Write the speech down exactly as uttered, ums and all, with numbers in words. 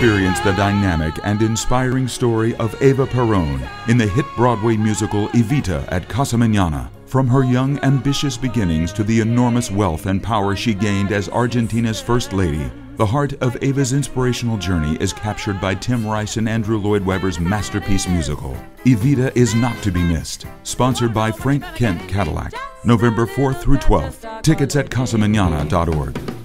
experience the dynamic and inspiring story of Eva Peron in the hit Broadway musical Evita at Casa Mañana. From her young, ambitious beginnings to the enormous wealth and power she gained as Argentina's First Lady, the heart of Eva's inspirational journey is captured by Tim Rice and Andrew Lloyd Webber's masterpiece musical. Evita is not to be missed. Sponsored by Frank Kent Cadillac. November fourth through twelfth. Tickets at casa mañana dot org.